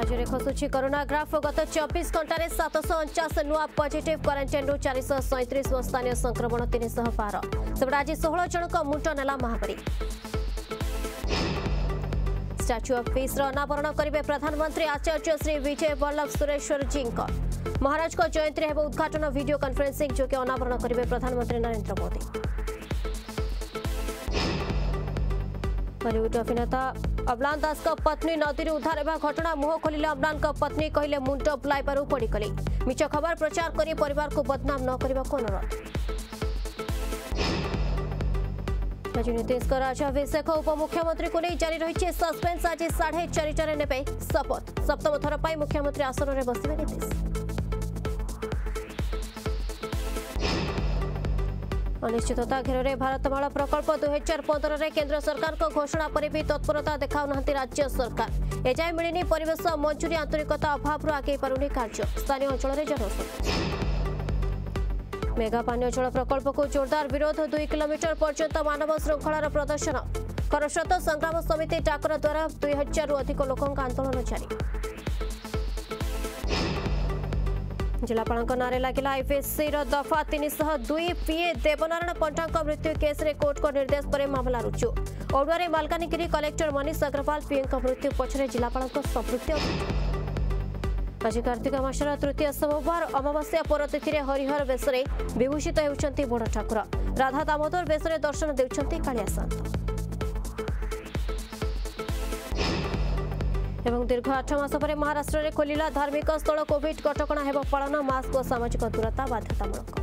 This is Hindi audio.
राज्य में खसुची कोरोना ग्राफ गत 24 घंटे 749 नुआ पॉजिटिव क्वारंटाइन 437 व स्थानीय संक्रमण 300 पार सेपटे आज 16 जनक मुंड नेला महामारी। स्टाच्यू ऑफ पीस अनावरण करेंगे प्रधानमंत्री आचार्य श्री विजय वल्लभ सुरेश्वर जी। महाराज को जयंती हेब उद्घाटन वीडियो कॉन्फ्रेंसिंग जोगे अनावरण करेंगे प्रधानमंत्री नरेंद्र मोदी। बॉलीवुड अभिनेता अम्लान दास पत्नी नदी उद्धार होगा घटना मुह खोलिले अम्लान पत्नी कहले मुंड बुलाइबारु पड़गली मिछ खबर प्रचार कर परिवार को बदनाम न करने को अनुरोध। आज नीतीश राज्याभिषेक उपमुख्यमंत्री को नहीं जारी रही सस्पेंस। आज 4:30 ने शपथ सप्तम थर पर मुख्यमंत्री आसन में बसवे नीतीश। अनिश्चितता घेर में भारतमाला प्रकल्प 2015 में केंद्र सरकार को घोषणा पर भी तत्परता देखाउना राज्य सरकार। एजाए मिलनी परिवेश मंजूरी आंतरिकता अभाव आगे पारुनी कार्य। स्थानीय अंचल में जनसंख्या मेगा पानीय जल प्रकल्प को जोरदार विरोध 2 किलोमीटर पर्यंत मानव श्रृंखलार प्रदर्शन। करस्रोत संग्राम समिति डाकर द्वारा 2000 रु अधिक लोकों आंदोलन जारी। जिलापाल नारे लगिला आईपीसी दफा 302 पीए देवनारायण पंटा मृत्यु केस रे कोर्ट को निर्देश पर मामला रुजु। ओडुआरे मालकानगिरी कलेक्टर मनीष अग्रवाल पीए मृत्यु पछरे जिलापाल संपृक्ति। आज कार्तिक मासर तृतीय सोमवार अमावास्या परतिथि हरिहर बेश विभूषित होउछंती बड़ ठाकुर। राधा दामोदर बेश दर्शन देउछंती कालिया सान्त। एवं दीर्घ 8 मास पर महाराष्ट्र में खोलिला धार्मिक स्थल कोविड कटकणा हेब पालन। मास्क और सामाजिक दूरता बाध्यतामूलक।